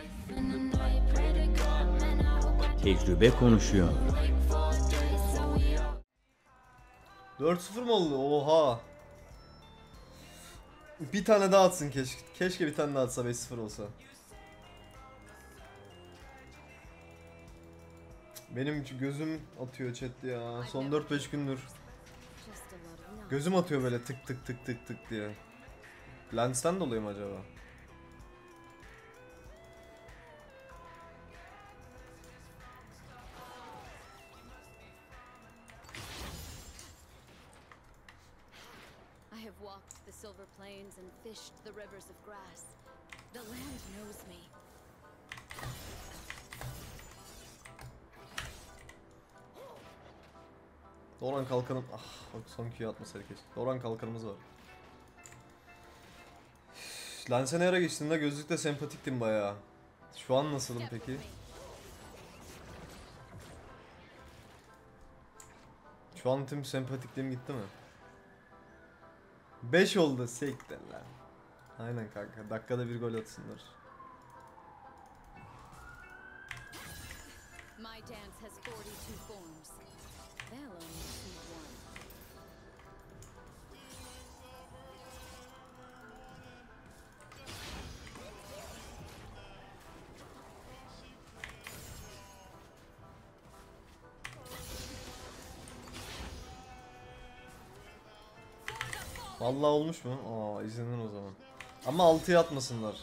Tecrübe konuşuyor. 4-0 mı oldu? Oha. Bir tane daha atsın keşke. Keşke bir tane daha atsa 5-0 olsa. Benim gözüm atıyor chat ya. Son 4-5 gündür. Gözüm atıyor böyle tık tık tık tık tık diye. Lens'ten dolayı mı acaba? I have walked the silver plains and fished the rivers of grass. The land knows me. Doran kalkanım. Ah bak son Q'yu atmasaydı keşke. Doran kalkanımız var. Lens'e ne ara geçtiğinde gözlükle sempatiktim bayağı. Şu an nasılım peki? Şu an tüm sempatikliğim gitti mi? 5 oldu sektir lan. Aynen kanka. Dakikada bir gol atsınlar. My dance has 42 forms. They'll only see one. Vallahi olmuş mu? Aa izlenir o zaman. Ama 6'ya atmasınlar.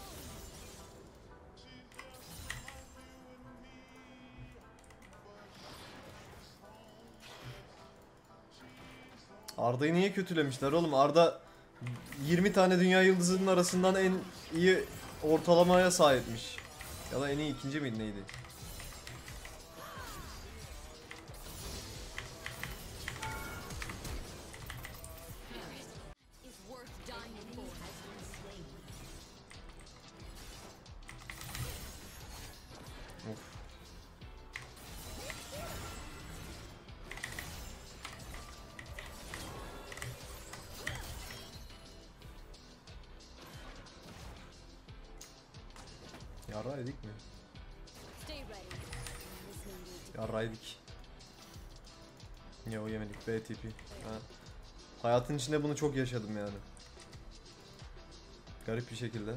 Arda'yı niye kötülemişler oğlum? Arda 20 tane dünya yıldızının arasından en iyi ortalamaya sahipmiş. Ya da en iyi ikinci miydi neydi? Is worth dying for. Of. Yarraydık mi? Stay ready. There's no need to. Yarraydık. Ya o yemedik. BTP. Ha. Hayatın içinde bunu çok yaşadım yani. Garip bir şekilde.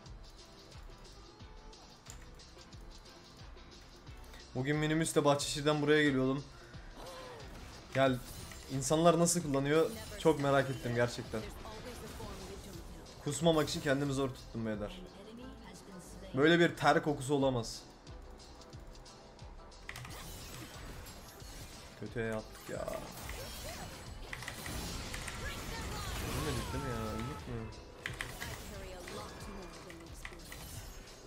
Bugün minibüsle Bahçeşehir'den buraya geliyordum. Gel, insanlar nasıl kullanıyor çok merak ettim gerçekten. There's always a form you don't know. Kusmamak için kendimi zor tuttum beyler. Böyle bir ter kokusu olamaz. Kötüye yattık ya. Ölmedik değil mi ya? Öldük mü? I carry a lot more than experience.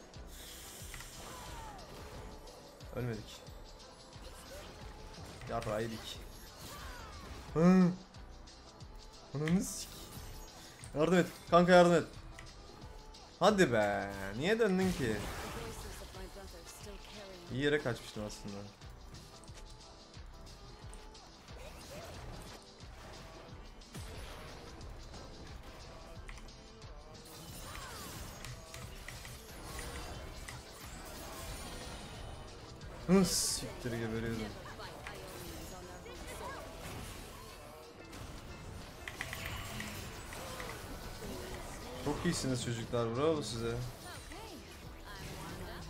Ölmedik. Yarraydık. Hı. Ananı sik. Yardım et. Kanka yardım et. Hadi be. Niye döndün ki? The voices of my brother still carry on. İyi yere kaçmıştım aslında. Hı, siktir geberiyordum. Fight Ionians on their home soil. Çok iyisiniz çocuklar, bravo size. Okay. I'm Wanda.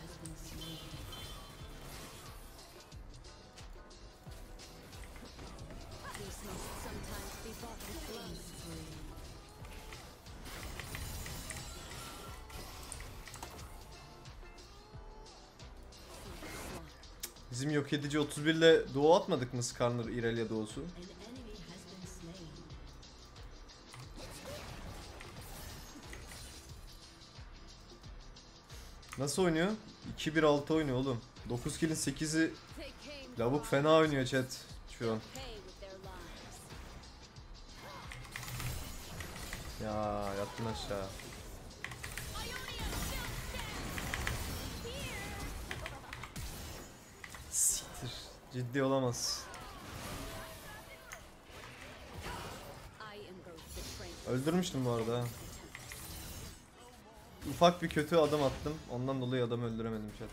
Peace must sometimes be bought with blood. Bizim yok edici 31 ile doğu atmadık mı Skarner Irelia doğusu? Nasıl oynuyor? 2-1-6 oynuyor oğlum. 9 kill'in 8'i They came lavuk fena oynuyor chat şu an. pay with their lives. Ya yattın aşağı. Siktir. Ciddi olamaz. I am Ghost the Train. Öldürmüştüm bu arada. ha. ufak bir kötü adım attım. Ondan dolayı adamı öldüremedim chat.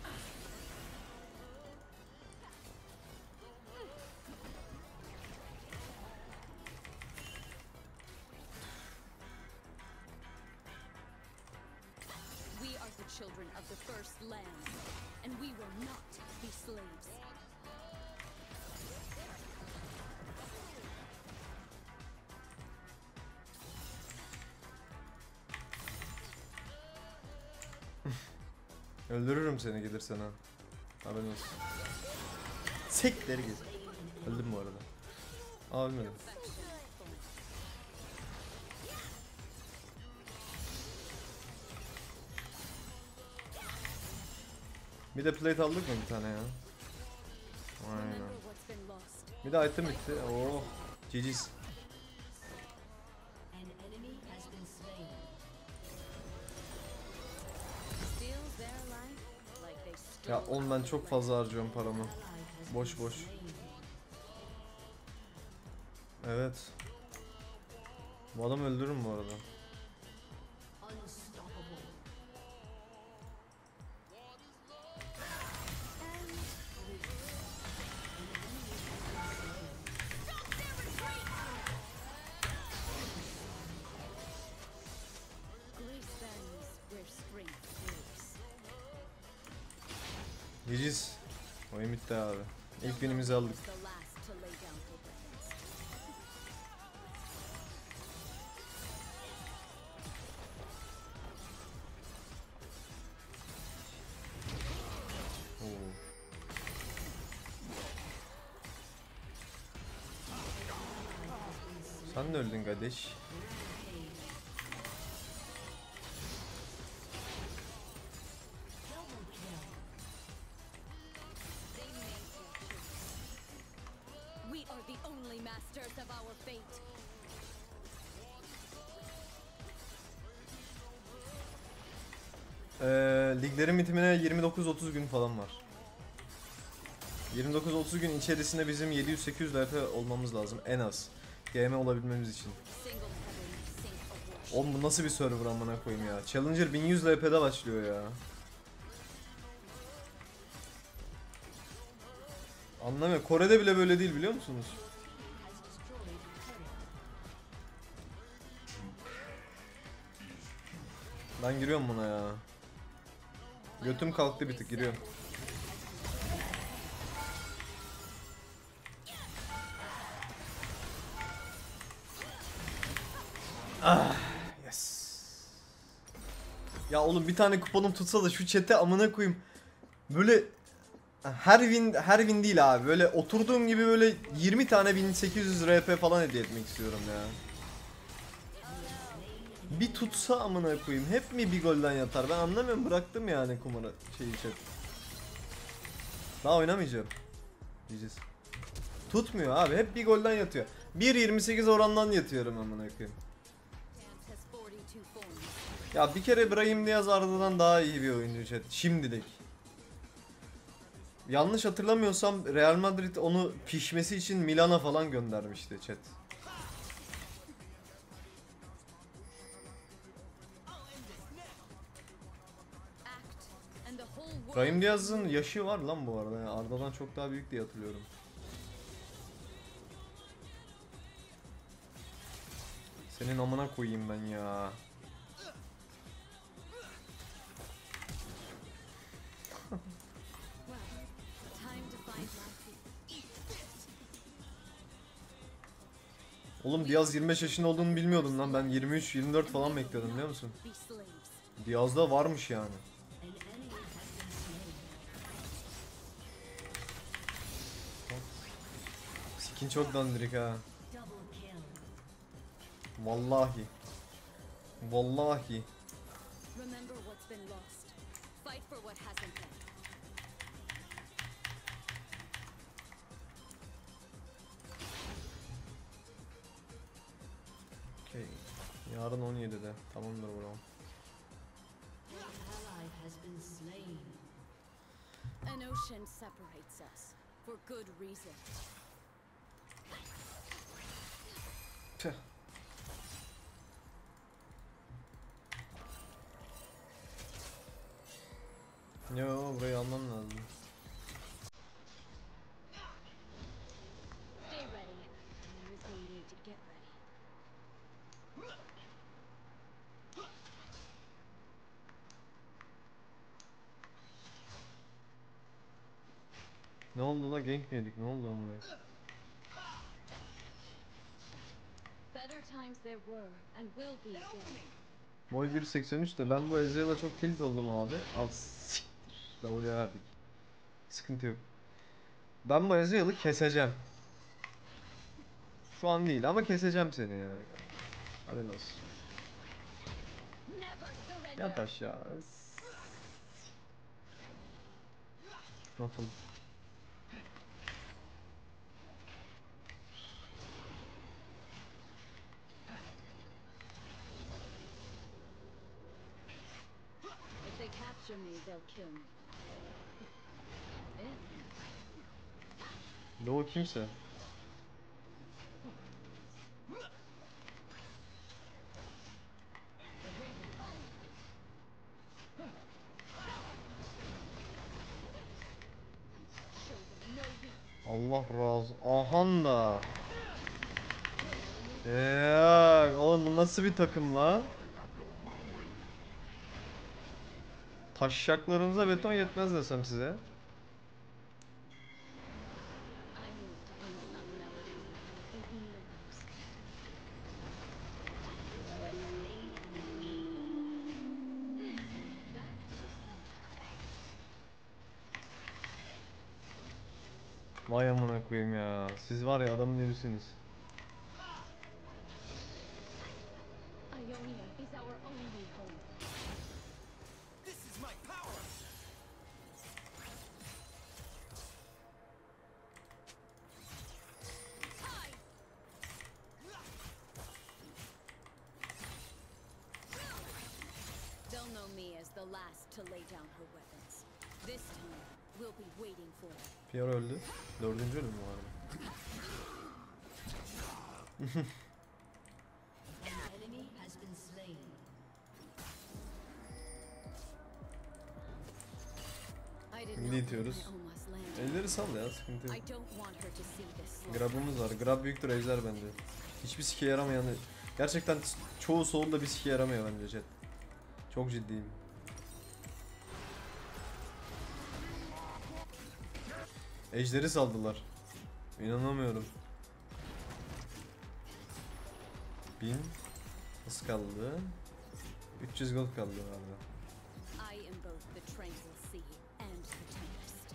We are the children of the first land, and we will not be slaves. Öldürürüm seni gelirsen ha. Haberin olsun. Sekleri gez. Öldüm bu arada. Aa ölmedim. Bir de plate aldık mı bir tane ya? Aynen. Remember what's been lost. Bir de item bitti. Oh. GG's. Steals their life like they stole Ya oğlum ben çok fazla harcıyorum paramı. Boş boş. Evet. Bu adamı öldürürüm bu arada. Grace bends where strength lives. GG's. Oyun bitti abi. İlk binimizi aldık. Was the last to lay down her weapons. Oo. Sen de öldün kardeş. They made their choice. We are the only masters of our fate. Liglerin bitimine 29-30 gün falan var. 29-30 gün içerisinde bizim 700-800 LP olmamız lazım en az. GM olabilmemiz için. Single-handedly sink a warship. Oğlum bu nasıl bir server amına koyayım ya. Challenger 1100 LP'de başlıyor ya. Anlamıyorum. Kore'de bile böyle değil biliyor musunuz? Ben giriyorum buna ya. Götüm kalktı bir tık giriyorum. Ah, yes. Ya oğlum bir tane kuponum tutsa da şu chat'e amına koyayım. Böyle her win değil abi. Böyle oturduğum gibi böyle 20 tane 1800 RP falan hediye etmek istiyorum ya. Bir tutsa amına koyayım. Hep mi bir golden yatar? Ben anlamıyorum. Bıraktım yani kumarı chat. Daha oynamayacağım. Diyeceğiz. Tutmuyor abi. Hep bir golden yatıyor. 1.28 orandan yatıyorum amına koyayım. Dance has 42 forms. Ya bir kere Brahim Diaz Arda'dan daha iyi bir oyuncu chat. Şimdilik. Yanlış hatırlamıyorsam Real Madrid onu pişmesi için Milan'a falan göndermişti chat. Act, and the whole world. Brahim Diaz'ın yaşı var lan bu arada. Yani Arda'dan çok daha büyük diye hatırlıyorum. Senin amına koyayım ben ya. Well, time to find my feet. Oğlum Diaz 25 yaşında olduğunu bilmiyordum lan. Ben 23-24 falan bekliyordum biliyor musun? Be slaves. Diaz'da varmış yani. Skin çok dandirik ha. Vallahi. Vallahi. Remember what's been lost. Fight for what hasn't been. Okay. Yarın 17'de. Tamamdır bro. An ocean separates us for good reason. Tüh. Yo, burayı almam lazım. Stay ready. Everything you need to get ready. Ne oldu la, gank mi yedik? Ne oldu amına? Better times there were and will be again. Boy 1.83 de ben bu Ezreal'a çok tilt oldum abi. Al siktir. W verdik. Sıkıntı yok. Ben bu Ezreal'ı keseceğim. Şu an değil ama keseceğim seni ya. Hadi olsun. Never surrender. Yat aşağı. Nasıl? If they capture me, they'll kill me. If Doğu kimse. Allah razı. Ahan da. Oğlum bu nasıl bir takım la? Taşşaklarınıza beton yetmez desem size. I moved to unsung melodies of the universe. Vay amına koyayım ya. Siz var ya adamın erisiniz. Ionia is our only home. This is my power! They'll know me as the last to lay down her weapons. This time, we'll be waiting for them. Pierre öldü. Dördüncü ölüm mü var? An enemy has been slain. I did Şimdi not itiyoruz. want Oma's land. Elleri sal ya, sıkıntı yok. I don't want her to see this slaughter. Grab'ımız var. Grab büyüktür ejder bence. Hiçbir sike yaramayan. Gerçekten çoğu soul da bir sike yaramıyor bence chat. Çok ciddiyim. Ejderi saldılar. İnanamıyorum. 1000 nasıl kaldı? 300 gold kaldı galiba. I am both the tranquil sea and the tempest.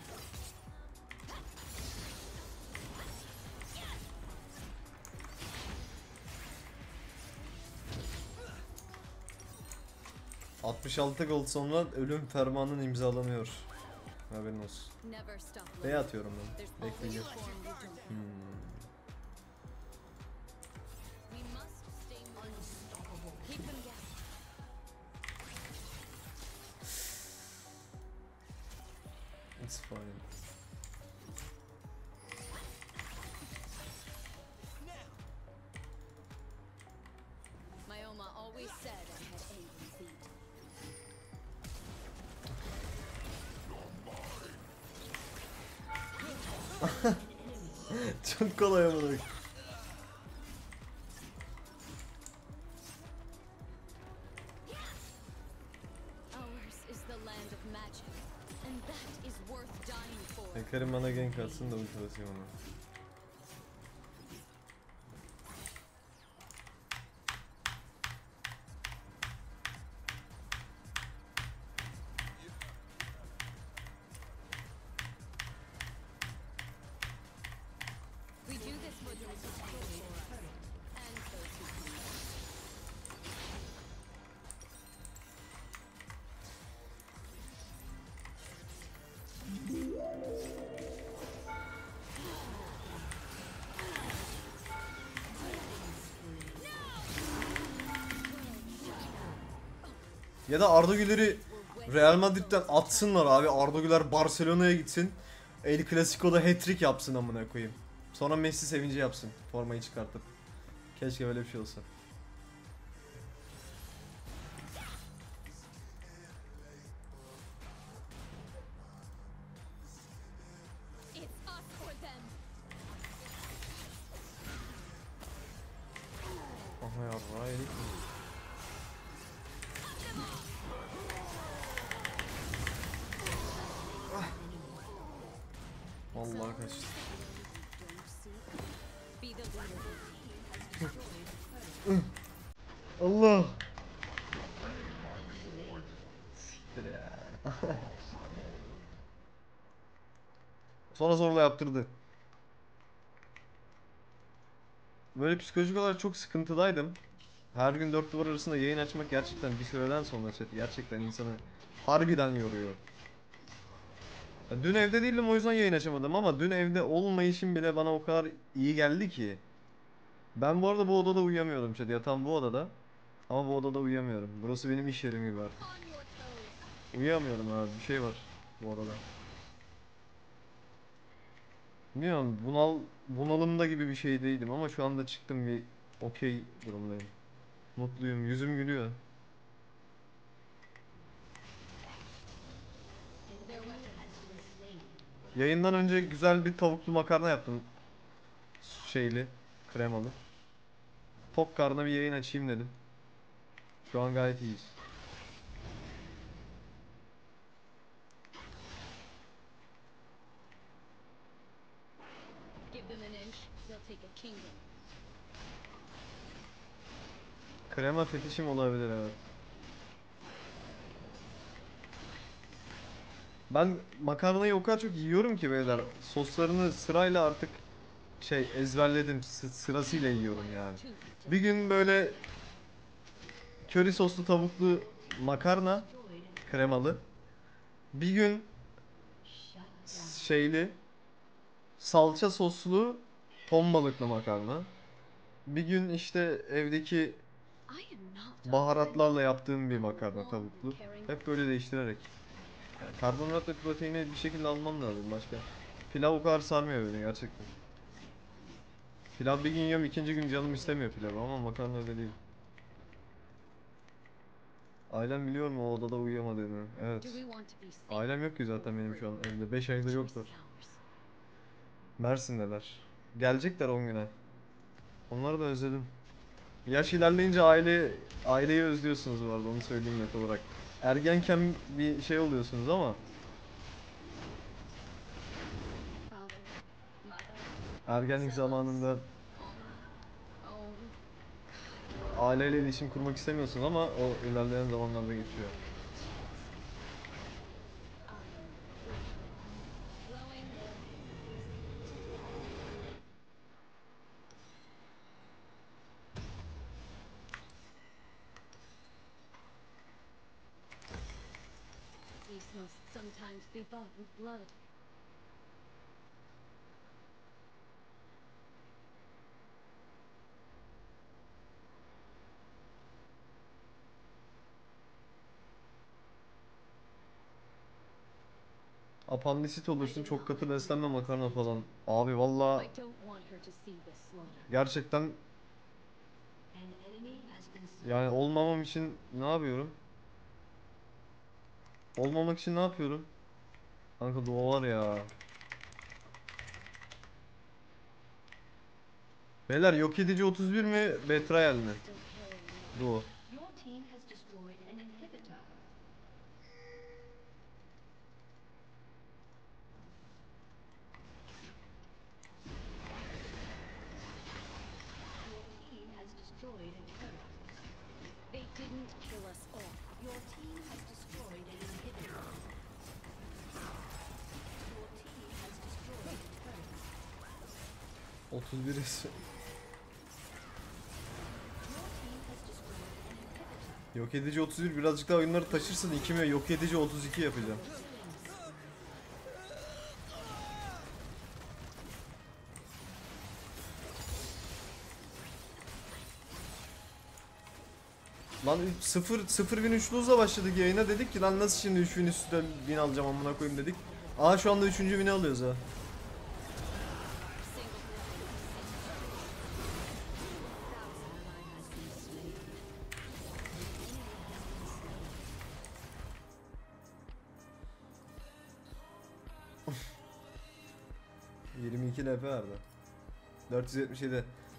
...66 gold sonra ölüm fermanın imzalanıyor. Haberin olsun. Never stop B'ye learning. atıyorum ben. There's always Bekleyeceğim. a form we don't know. We must stay moving. Keep them guessing. It's fine. My Oma always said I had angry feet. Çok kolay amına koyayım. Ours is the land of magic, and that is worth dying for. Hekarim bana gank atsın da ulti basayım ona. We do this for those who fight for us, and those who come. Ya da Arda Güler'i Real Madrid'den atsınlar abi. Arda Güler Barcelona'ya gitsin. El Clasico'da hat-trick yapsın amına koyayım. Sonra Messi sevinci yapsın formayı çıkartıp. Keşke böyle bir şey olsa. Allah kaçtı. Be the leader. Allah. Siktir ya. Sonra zorla yaptırdı. Böyle psikolojik olarak çok sıkıntıdaydım. Her gün dört duvar arasında yayın açmak gerçekten bir süreden sonra gerçekten insanı harbiden yoruyor. Ya dün evde değildim, o yüzden yayın açamadım, ama dün evde olmayışım bile bana o kadar iyi geldi ki. Ben bu arada bu odada uyuyamıyorum chat. Yatağım bu odada. Ama bu odada uyuyamıyorum. Burası benim iş yerim gibi artık. On your toes. Uyuyamıyorum abi. Bir şey var bu odada. Bilmiyorum, bunalımda gibi bir şey değilim ama şu anda çıktım, bir okey durumdayım. Mutluyum. Yüzüm gülüyor. Yayından önce güzel bir tavuklu makarna yaptım. Şeyli, kremalı. Tok karnına bir yayın açayım dedim. Şu an gayet iyiyiz. Give them an inch, they'll take a kingdom. Krema fetişim olabilir, evet. Ben makarnayı o kadar çok yiyorum ki beyler. Soslarını sırayla artık ezberledim. Sırasıyla yiyorum yani. Bir gün böyle köri soslu tavuklu makarna kremalı. Bir gün şeyli salça soslu ton balıklı makarna. Bir gün işte evdeki I am not baharatlarla yaptığım bir makarna tavuklu. Hep böyle değiştirerek. Yani karbonhidrat ve proteini bir şekilde almam lazım başka. Pilav o kadar sarmıyor beni gerçekten. Pilav bir gün yiyorum, ikinci gün canım istemiyor pilavı, ama makarna öyle değil. Ailem biliyor mu o odada uyuyamadığını? Evet. Do we want to be safe? Ailem yok ki zaten benim şu an evde. 5 aydır Choice is yoklar. ours. Mersin'deler. Gelecekler 10 güne. Onları da özledim. Yaş ilerleyince aileyi özlüyorsunuz bu arada, onu söyleyeyim net olarak. Ergenken bir şey oluyorsunuz ama Father, mother, ergenlik zamanında own. aileyle iletişim kurmak istemiyorsun, ama o ilerleyen zamanlarda geçiyor. Glowing. These must sometimes be bought with blood. Apandisit olursun, çok katı beslenme, makarna falan. Abi valla I don't want her to see this slaughter. gerçekten An enemy has been slain. yani olmamam için ne yapıyorum? Olmamak için ne yapıyorum? Kanka dualar ya. Beyler, yok edici 31 mi? Betrayal mi? Still carrying on. Duo. Your team has destroyed an inhibitor. Your team has destroyed a turret. They didn't kill us all. Your team has destroyed an inhibitor. Your team has destroyed a turret. 31 Your team has destroyed an inhibitor. Yok edici 31, birazcık daha oyunları taşırsın, 2 mi yok edici 32 yapacağım. Lan 0 3 luzla başladık yayına, dedik ki lan nasıl şimdi 3000 üstüne 1000 alacağım amına koyayım dedik. Aa şu anda 3. bini alıyoruz ha. ...22 LP verdi. 477.